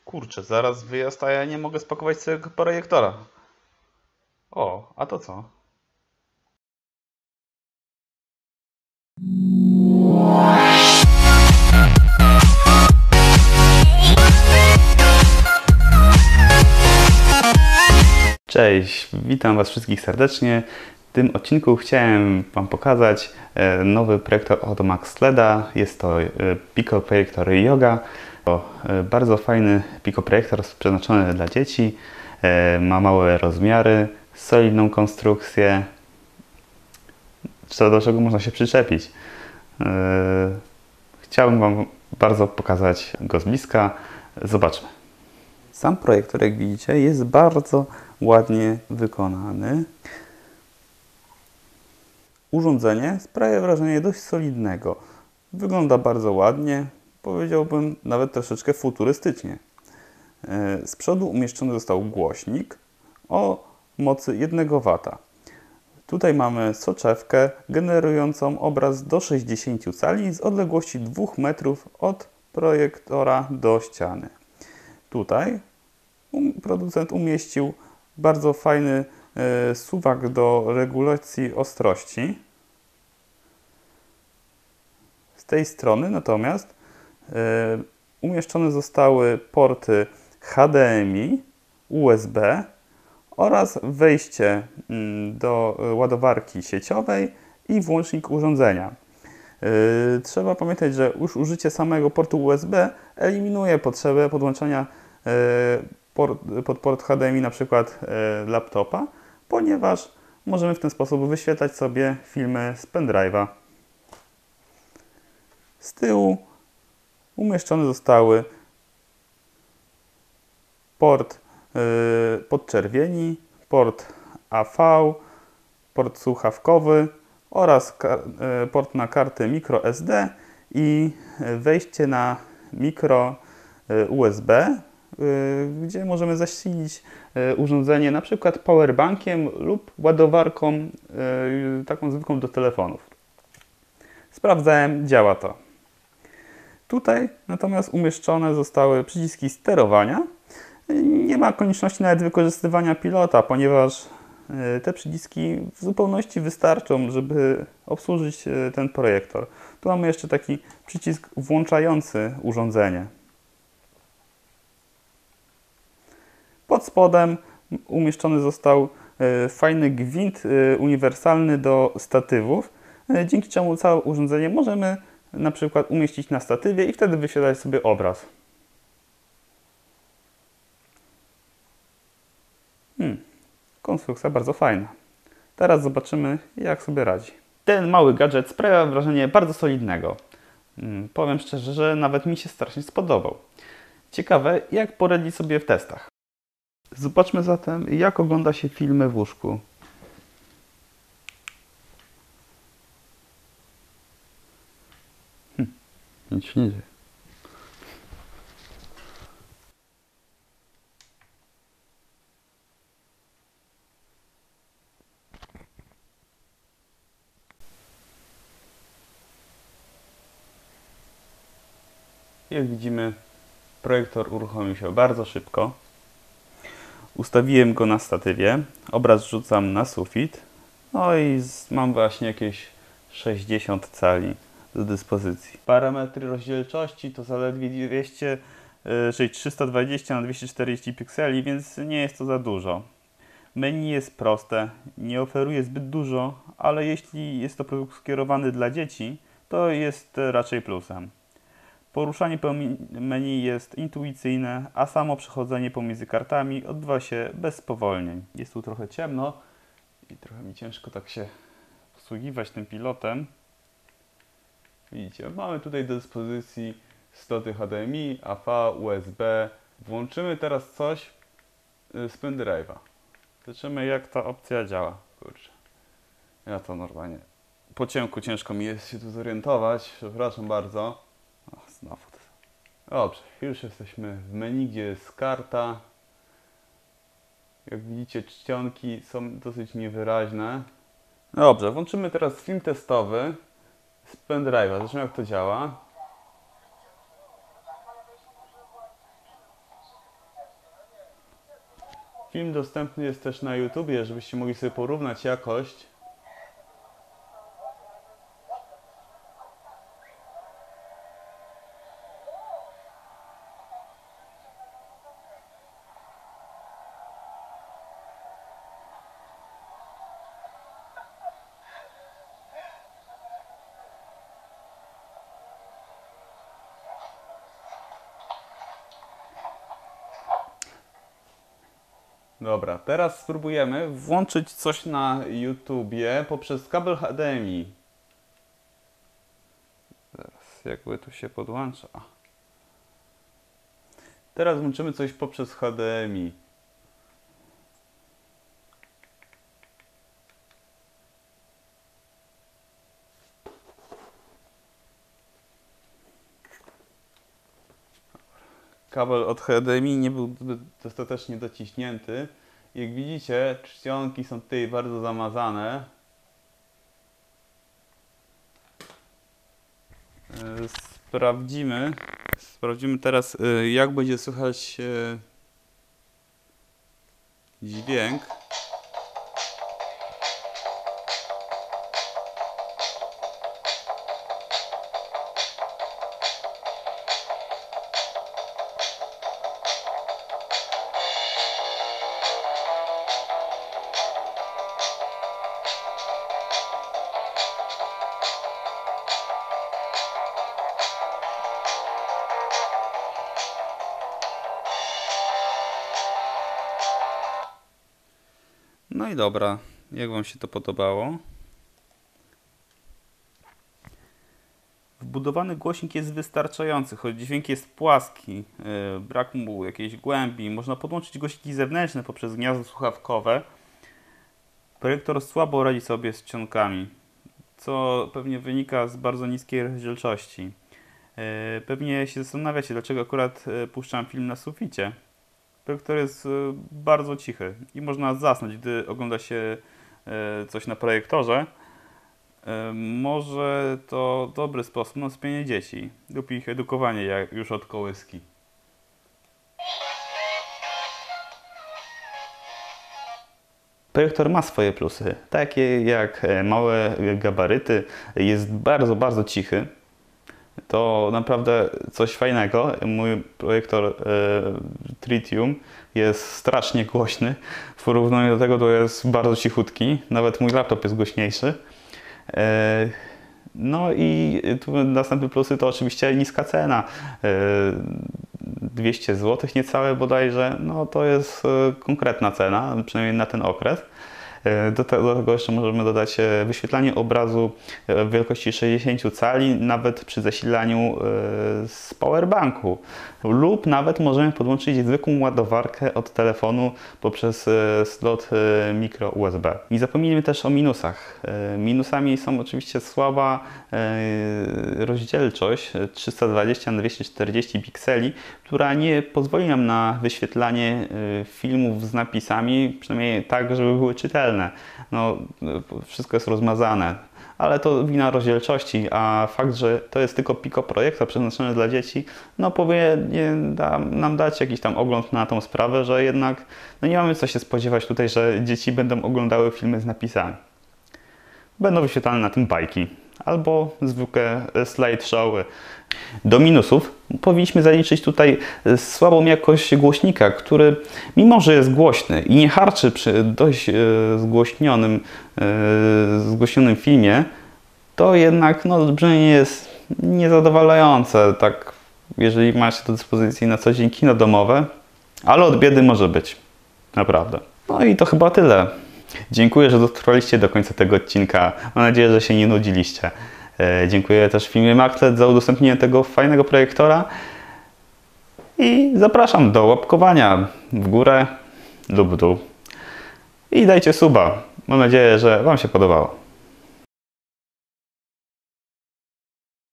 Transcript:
Kurczę, zaraz wyjazd, a ja nie mogę spakować swojego projektora. O, a to co? Cześć, witam Was wszystkich serdecznie. W tym odcinku chciałem Wam pokazać nowy projektor od Maxleda. Jest to Pico Projektor Yoga. To bardzo fajny Pico Projektor przeznaczony dla dzieci. Ma małe rozmiary, solidną konstrukcję, co do czego można się przyczepić. Chciałbym Wam bardzo pokazać go z bliska. Zobaczmy. Sam projektor, jak widzicie, jest bardzo ładnie wykonany. Urządzenie sprawia wrażenie dość solidnego. Wygląda bardzo ładnie, powiedziałbym nawet troszeczkę futurystycznie. Z przodu umieszczony został głośnik o mocy 1 W. Tutaj mamy soczewkę generującą obraz do 60 cali z odległości 2 metrów od projektora do ściany. Tutaj producent umieścił bardzo fajny suwak do regulacji ostrości. Z tej strony natomiast umieszczone zostały porty HDMI, USB oraz wejście do ładowarki sieciowej i włącznik urządzenia. Trzeba pamiętać, że już użycie samego portu USB eliminuje potrzebę podłączania pod port HDMI na przykład laptopa, ponieważ możemy w ten sposób wyświetlać sobie filmy z pendrive'a. Z tyłu umieszczone zostały port podczerwieni, port AV, port słuchawkowy oraz port na karty microSD i wejście na micro USB, gdzie możemy zasilić urządzenie na przykład powerbankiem lub ładowarką taką zwykłą do telefonów. Sprawdzałem, działa to. Tutaj natomiast umieszczone zostały przyciski sterowania. Nie ma konieczności nawet wykorzystywania pilota, ponieważ te przyciski w zupełności wystarczą, żeby obsłużyć ten projektor. Tu mamy jeszcze taki przycisk włączający urządzenie. Pod spodem umieszczony został fajny gwint uniwersalny do statywów, dzięki czemu całe urządzenie możemy na przykład umieścić na statywie i wtedy wyświetlać sobie obraz. Konstrukcja bardzo fajna. Teraz zobaczymy, jak sobie radzi. Ten mały gadżet sprawia wrażenie bardzo solidnego. Powiem szczerze, że nawet mi się strasznie spodobał. Ciekawe, jak poradzi sobie w testach. Zobaczmy zatem, jak ogląda się filmy w łóżku. Nic się nie dzieje. Jak widzimy, projektor uruchomił się bardzo szybko. Ustawiłem go na statywie, obraz rzucam na sufit, no i mam właśnie jakieś 60 cali do dyspozycji. Parametry rozdzielczości to zaledwie 320 na 240 pikseli, więc nie jest to za dużo. Menu jest proste, nie oferuje zbyt dużo, ale jeśli jest to produkt skierowany dla dzieci, to jest raczej plusem. Poruszanie po menu jest intuicyjne, a samo przechodzenie pomiędzy kartami odbywa się bez spowolnień. Jest tu trochę ciemno i trochę mi ciężko tak się posługiwać tym pilotem. Widzicie, mamy tutaj do dyspozycji sloty HDMI, AV, USB. Włączymy teraz coś z pendrive'a. Zobaczymy, jak ta opcja działa. Kurczę, ja to normalnie po ciemku ciężko mi jest się tu zorientować. Przepraszam bardzo. O, znowu to. Dobrze, już jesteśmy w menu, gdzie jest karta. Jak widzicie, czcionki są dosyć niewyraźne. Dobrze, włączymy teraz film testowy z pendrive'a. Zobaczymy, jak to działa. Film dostępny jest też na YouTubie, żebyście mogli sobie porównać jakość. Dobra, teraz spróbujemy włączyć coś na YouTubie poprzez kabel HDMI. Zaraz, jakby tu się podłącza. Teraz włączymy coś poprzez HDMI. Kabel od HDMI nie był dostatecznie dociśnięty. Jak widzicie, czcionki są tutaj bardzo zamazane. Sprawdzimy teraz, jak będzie słychać dźwięk. No i dobra, jak Wam się to podobało? Wbudowany głośnik jest wystarczający, choć dźwięk jest płaski, brak mu jakiejś głębi. Można podłączyć głośniki zewnętrzne poprzez gniazdo słuchawkowe. Projektor słabo radzi sobie z czcionkami, co pewnie wynika z bardzo niskiej rozdzielczości. Pewnie się zastanawiacie, dlaczego akurat puszczam film na suficie. Projektor jest bardzo cichy i można zasnąć, gdy ogląda się coś na projektorze. Może to dobry sposób na spienie dzieci lub ich edukowanie już od kołyski. Projektor ma swoje plusy, takie jak małe gabaryty, jest bardzo cichy. To naprawdę coś fajnego. Mój projektor Tritium jest strasznie głośny. W porównaniu do tego to jest bardzo cichutki. Nawet mój laptop jest głośniejszy. No i tu następne plusy to oczywiście niska cena. 200 zł niecałe bodajże. No to jest konkretna cena, przynajmniej na ten okres. Do tego jeszcze możemy dodać wyświetlanie obrazu w wielkości 60 cali, nawet przy zasilaniu z powerbanku. Lub nawet możemy podłączyć zwykłą ładowarkę od telefonu poprzez slot micro USB. Nie zapomnijmy też o minusach. Minusami są oczywiście słaba rozdzielczość 320 na 240 pikseli, która nie pozwoli nam na wyświetlanie filmów z napisami, przynajmniej tak, żeby były czytelne. No, wszystko jest rozmazane, ale to wina rozdzielczości, a fakt, że to jest tylko Pico projektor przeznaczony dla dzieci, no powinien nam dać jakiś tam ogląd na tą sprawę, że jednak no nie mamy co się spodziewać tutaj, że dzieci będą oglądały filmy z napisami. Będą wyświetlane na tym bajki albo zwykłe slideshowy. Do minusów powinniśmy zaliczyć tutaj słabą jakość głośnika, który mimo że jest głośny i nie harczy przy dość zgłośnionym filmie, to jednak no, brzmienie jest niezadowalające, tak jeżeli ma się do dyspozycji na co dzień kino domowe, ale od biedy może być, naprawdę. No i to chyba tyle. Dziękuję, że dotrwaliście do końca tego odcinka. Mam nadzieję, że się nie nudziliście. Dziękuję też firmie Maclet za udostępnienie tego fajnego projektora i zapraszam do łapkowania w górę lub w dół. I dajcie suba. Mam nadzieję, że Wam się podobało.